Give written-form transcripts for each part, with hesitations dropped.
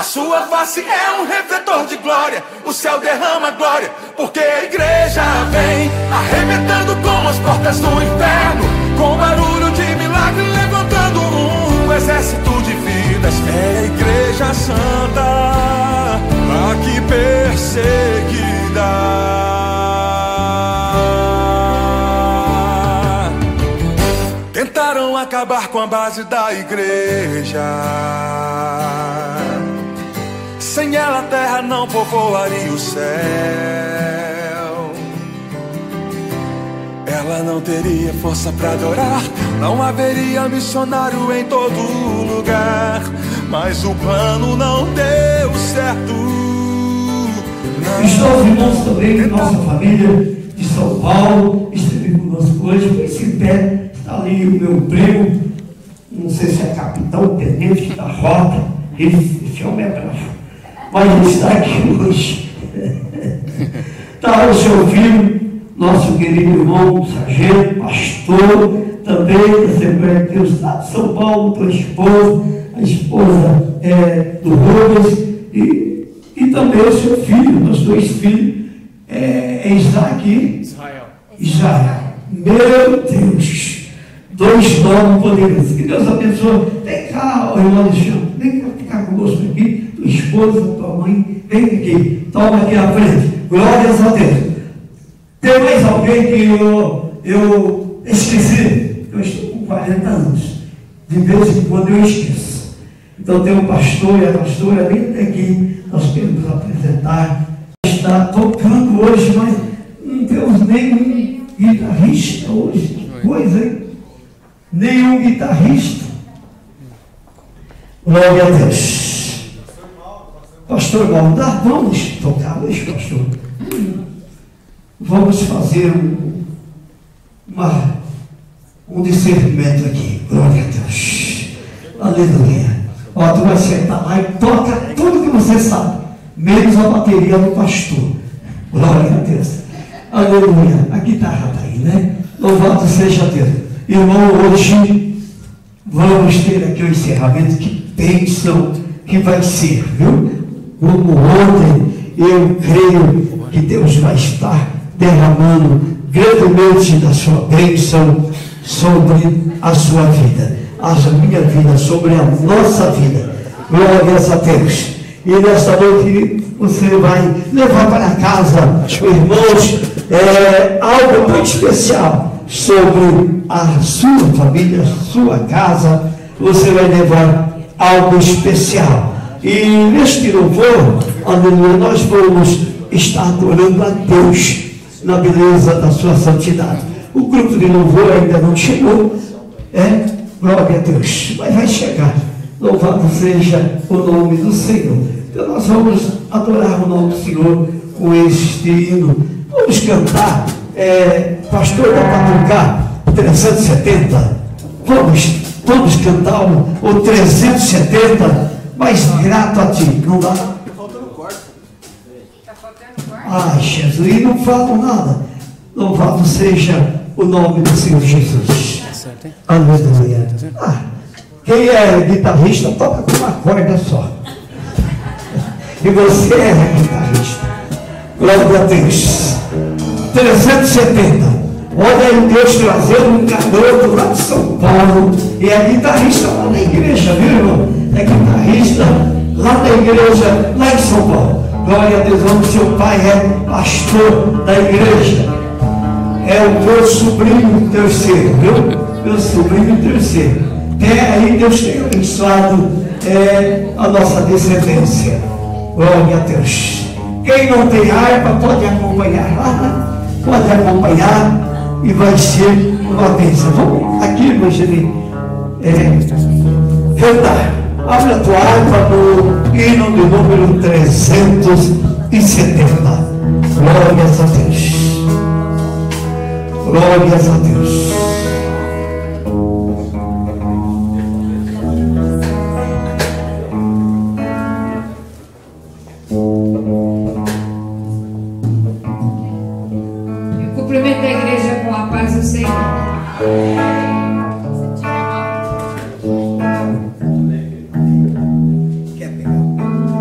A sua face é um refletor de glória. O céu derrama glória, porque a igreja vem arrebentando com as portas do inferno, com barulho de milagre, levantando um exército de vidas. É a igreja santa, aqui perseguida. Tentaram acabar com a base da igreja. Sem ela a terra não povoaria o céu. Ela não teria força para adorar, não haveria missionário em todo lugar. Mas o plano não deu certo. Estão os irmãos também, nossa família de São Paulo, esteve conosco hoje. Fique em pé, está ali o meu primo, não sei se é capitão, tenente da rota, esse homem é bravo, mas ele está aqui hoje. Está o seu filho, nosso querido irmão, sargento, pastor, também da Assembleia de Deus lá de São Paulo, tua esposa, a esposa do Rubens, e também o seu filho, meus dois filhos, Israel. Meu Deus, dois nomes poderosos. Que Deus abençoe. Vem cá, irmão Alexandre, vem cá ficar conosco aqui, tua esposa, tua mãe, vem aqui, toma aqui à frente. Glórias a Deus. Tem mais alguém que eu esqueci? Eu estou com 40 anos. De vez em quando eu esqueço. Então tem um pastor e a pastora bem aqui. Nós queremos apresentar. Está tocando hoje, mas não temos nenhum guitarrista hoje. Pois é. Nenhum guitarrista. Glória a Deus. Pastor Maldar, vamos tocar hoje, pastor. Vamos fazer um discernimento aqui. Glória a Deus. Aleluia. Ó, tu vai sentar lá e toca tudo que você sabe, menos a bateria do pastor. Glória a Deus. Aleluia. A guitarra está aí, né? Louvado seja Deus. Irmão, hoje vamos ter aqui o encerramento. Que bênção que vai ser, viu? Como ontem, eu creio que Deus vai estar derramando grandemente da sua bênção sobre a sua vida, a minha vida, sobre a nossa vida. Glórias a Deus. E nesta noite você vai levar para casa, irmãos, algo muito especial sobre a sua família, sua casa. Você vai levar algo especial. E neste louvor, aleluia, nós vamos estar adorando a Deus na beleza da sua santidade. O grupo de louvor ainda não chegou, glória a Deus, mas vai chegar. Louvado seja o nome do Senhor. Então nós vamos adorar o nome do Senhor com este hino. Vamos cantar, pastor da Patucá 370. Vamos cantar o 370, mas grato a ti. Não dá? Ai, Jesus, e não falo nada. Louvado seja o nome do Senhor Jesus. Aleluia. Quem é guitarrista toca com uma corda só. E você é guitarrista. Glória a Deus. 370. Olha aí Deus trazendo um garoto lá de São Paulo. E é guitarrista lá na igreja, viu, irmão? É guitarrista lá na igreja, lá em São Paulo. Glória a Deus, onde seu pai é pastor da igreja. É o meu sobrinho terceiro, viu? Meu sobrinho terceiro. Aí Deus tem abençoado a nossa descendência. Glória a Deus. Quem não tem harpa pode acompanhar lá, pode acompanhar e vai ser uma bênção. Vamos aqui, Evangelho, cantar. Abre a tua harpa no hino de número 370. Glórias a Deus. Glórias a Deus. Eu cumprimento a igreja com a paz do Senhor. Quer pegar?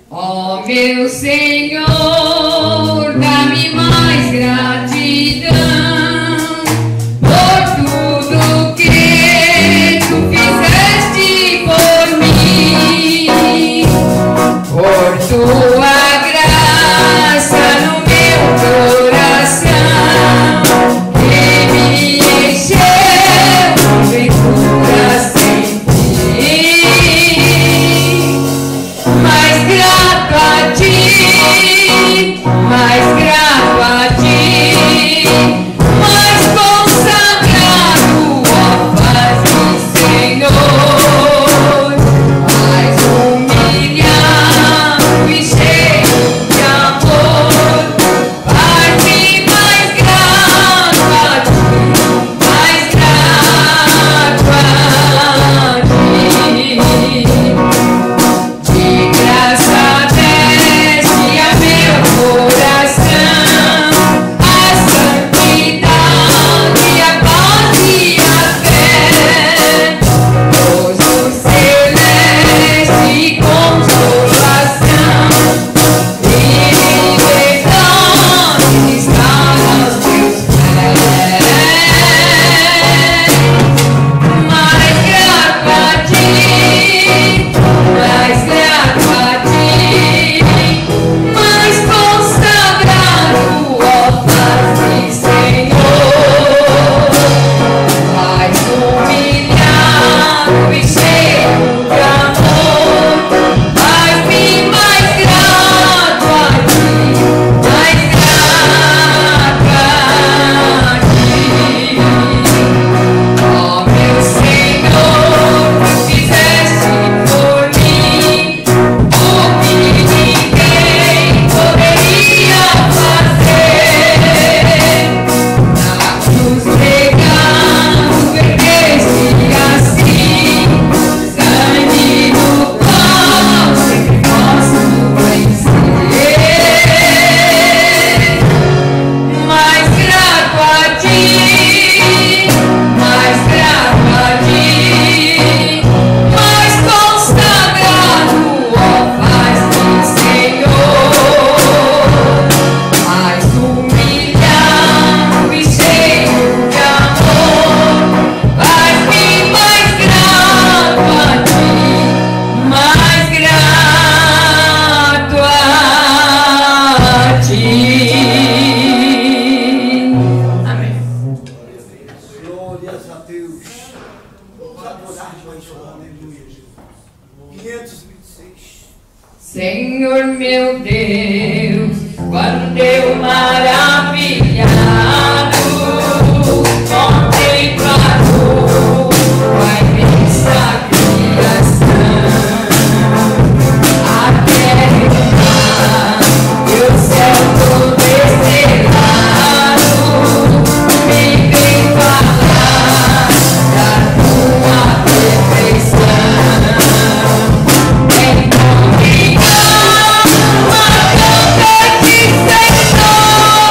Ó meu Senhor, dá-me mais gratidão por tudo que tu fizeste por mim, por tua graça no meu coração, que me encheu de ventura sem fim. Mais grato a ti, mais grato a ti, mais consagrado, ó paz do Senhor, mais humilhado e cheio de amor, faz-me mais grato a ti, mais grato a ti. De graça desce a meu coração a santidade, a paz e a fé, gozo celeste e consolação, e liberdade está aos teus pés. Mais grato a ti, mais grato a ti, mais consagrado, ó paz do Senhor, mais humilhado e cheio de amor, faz-me mais grato a ti, mais grato a ti. Ó meu Senhor, tu fizeste por mim o que ninguém poderia fazer. Na cruz pregado, perdeste assim, sangue no qual sempre posso vencer. Mais grato a ti, mais grato a ti, mais consagrado, ó paz do Senhor, mais humilhado e cheio de amor, faz-me mais grato a ti, mais grato a ti. Amém. Glórias a Deus. Vamos adorar, mas aleluia. 526. Senhor meu Deus, quando eu maravilhado contemplo a tua imensa criação, a terra e o mar e o céu todo estrelado, me vem falar da tua perfeição. Em nome da tua competição.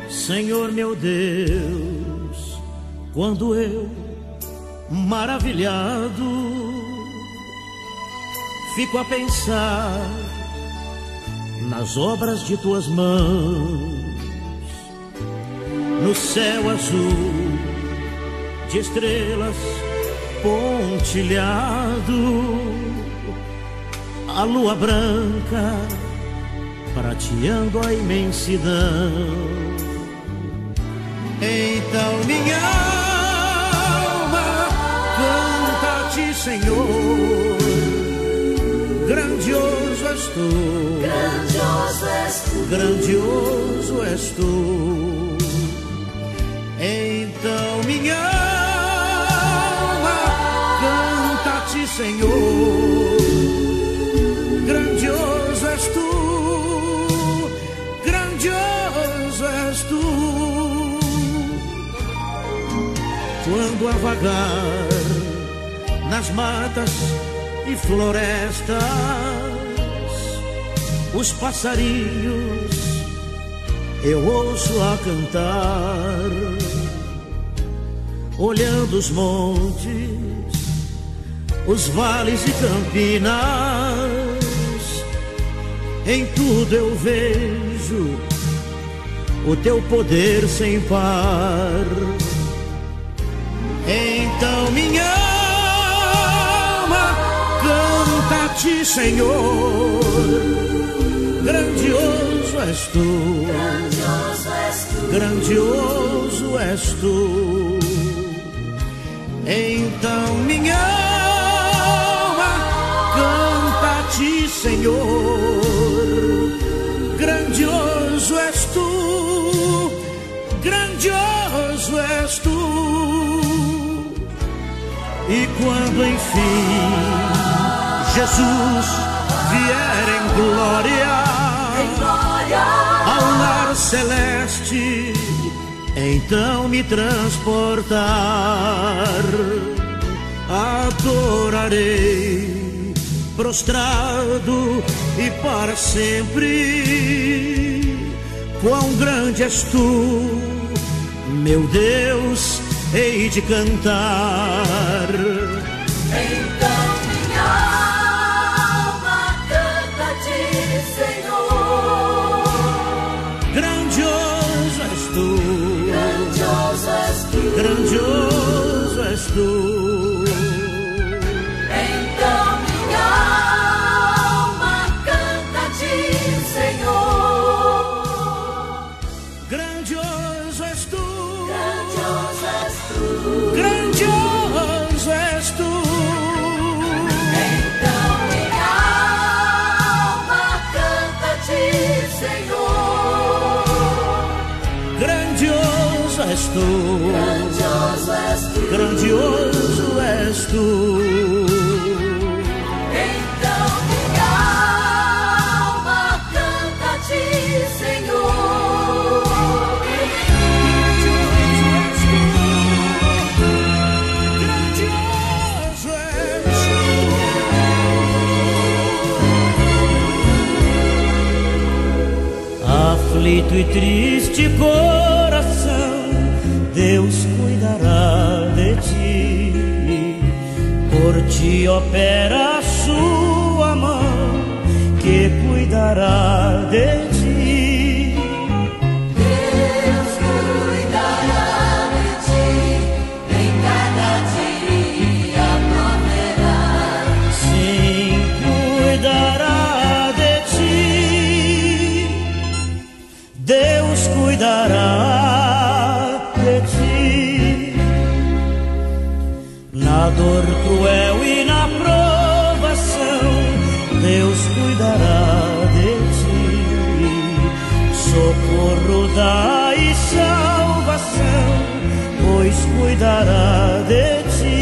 Senhor meu Deus, quando eu, maravilhado, fico a pensar nas obras de tuas mãos, no céu azul de estrelas pontilhado, a lua branca prateando a imensidão. Então minha alma canta-te, Senhor, grandioso és tu, grandioso és tu, grandioso és tu. Então minha alma canta-te, Senhor, grandioso és tu, grandioso és tu. Quando a vagar nas matas e florestas, os passarinhos eu ouço a cantar, olhando os montes, os vales e campinas, em tudo eu vejo o teu poder sem par. Então minha alma canta-te, Senhor, grandioso és tu, grandioso és tu. Então minha alma canta-te, Senhor, grandioso és tu, grandioso és tu. E quando enfim Jesus vier em glória, ao lar celeste, então me transportar, adorarei prostrado e para sempre. Quão grande és tu, meu Deus, hei de cantar. Então minha alma canta-te, Senhor, grandioso és tu, grandioso és tu, grandioso és tu. Então minha alma canta-te, Senhor, grandioso és tu, grandioso és tu, grandioso és tu. Então minha alma canta-te, Senhor, Grandioso és tu, grandioso és tu, grandioso és tu. Então minha alma canta-te, Senhor. Grandioso és tu. Aflito e triste coração, Deus cuidará de ti. Por ti opera a sua mão, que cuidará de ti. Deus cuidará de ti, em cada dia proverá. Sim, cuidará de ti. Deus cuidará de ti. Na dor cruel e na provação, Deus cuidará de ti. Socorro dá e salvação, pois cuidará de ti.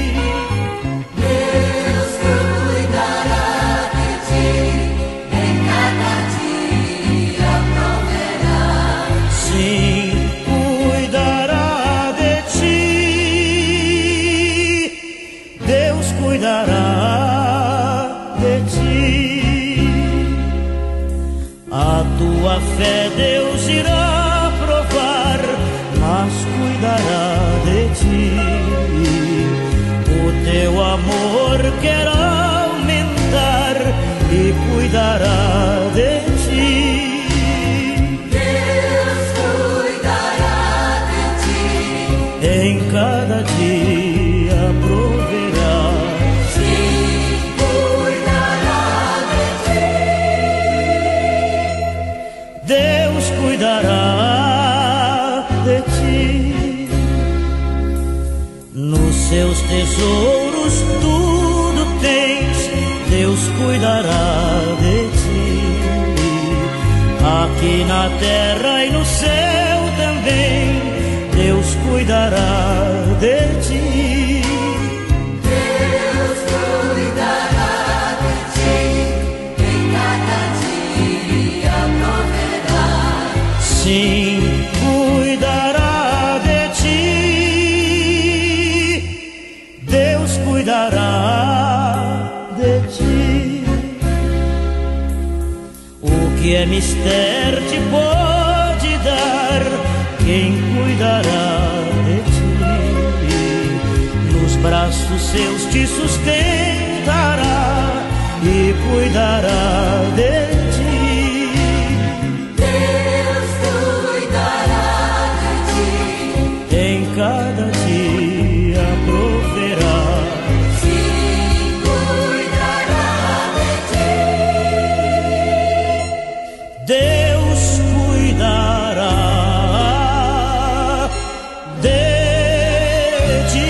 Deus cuidará de ti, em cada dia proverá. Sim, cuidará de ti. Deus cuidará de ti. A tua fé Deus irá provar. teus tesouros tudo tens, Deus cuidará de ti. Aqui na terra e no céu também, Deus cuidará de ti. Deus cuidará de ti, em cada dia proverá. Sim, cuidará de ti. Deus cuidará de ti. O que é mister te pode dar quem cuidará de ti. Nos braços seus te sustentará e cuidará de ti. Deus cuidará de ti, Em cada dia proverá. sim, cuidará de ti. Deus cuidará de ti.